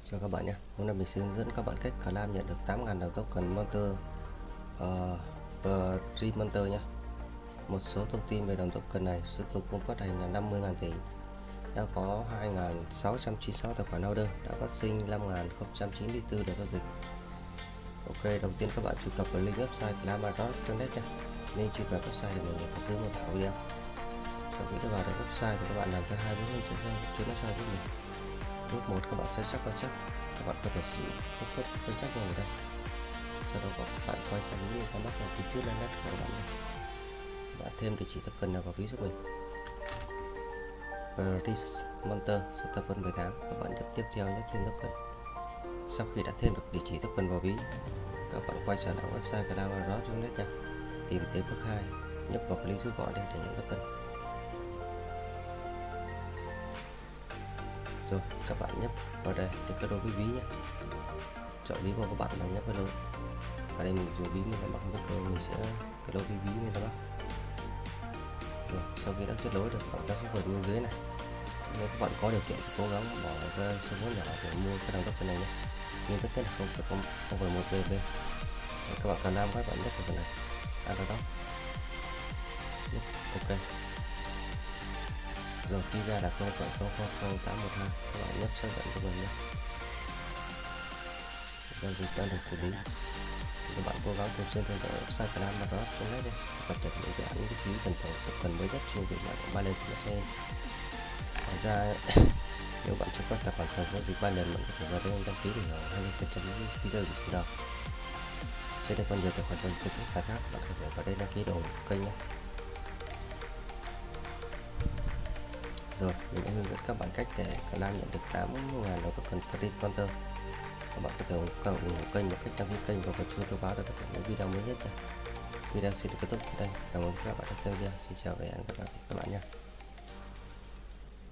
Chào các bạn nhé. Hôm nay mình sẽ hướng dẫn các bạn cách claim nhận được 8.000 đồng token Monster Monster nhé. Một số thông tin về đồng token này: số tục vốn phát hành là 50.000 tỷ, đã có 2.696 tài khoản order, đã phát sinh 5.094 đợt giao dịch. Ok, đầu tiên các bạn truy cập vào link website claimaros.net nhé. Link truy cập website thì mình để dưới mô tả video. Sau khi các bạn đến website thì các bạn làm theo hai bước hướng dẫn trên website của mình. Bước 1, các bạn search chắc chắc. Các bạn có thể sử dụng cái code phân chắc này ở đây. Sau đó các bạn quay sang những con mắt vào chút lên nét của các bạn này. Bạn thêm địa chỉ token nào vào ví giúp mình. Paris Monster số tập vân 18. Các bạn nhấp tiếp theo nhé thêm token. Sau khi đã thêm được địa chỉ token vào ví, các bạn quay trở lại website claimaros.net nha. Tìm tới bước 2, nhấp vào link rút gọn đây để nhận token. Rồi các bạn nhấp vào đây để kết nối với ví nhé. Chọn ví của các bạn là nhấp kết nối. Ở đây mình dùng ví mình là bằng cơ, mình sẽ kết nối với ví mình các bạn. Rồi sau khi đã kết nối được, bạn ta sẽ vượt bên dưới này. Nếu các bạn có điều kiện cố gắng bỏ ra số vốn nhỏ để mua cái đồng token này nhé, nhưng tất nhiên là không phải một BB. Các bạn cần làm các bạn nhấp vào phần này đó. Ok. Rồi khi ra là 0.00812, các bạn nhấp xác nhận của mình nhé. Giao dịch đang được xử lý. Các bạn cố gắng thường xuyên theo dõi website claimaros.net để cập nhật những dự án miễn phí cần mới nhất trên việc mạng Binance Blockchain. Ngoài ra, nếu bạn chưa có tài khoản sàn giao dịch Binance, bạn có thể vào đây đăng ký để hưởng 20% phí giao dịch đầu. Trên đây còn nhiều tài khoản giao dịch các sàn khác, bạn có thể vào đây đăng ký để ủng hộ kênh nhé. Rồi, mình đã hướng dẫn các bạn cách để claim nhận được 8.000 đồng token Paris Monster. Các bạn có thể ủng hộ kênh bằng cách đăng ký kênh và bật chuông thông báo để cập nhật những video mới nhất. Video xin được kết thúc tại đây. Cảm ơn các bạn đã xem video. Xin chào và hẹn gặp lại các bạn nhé.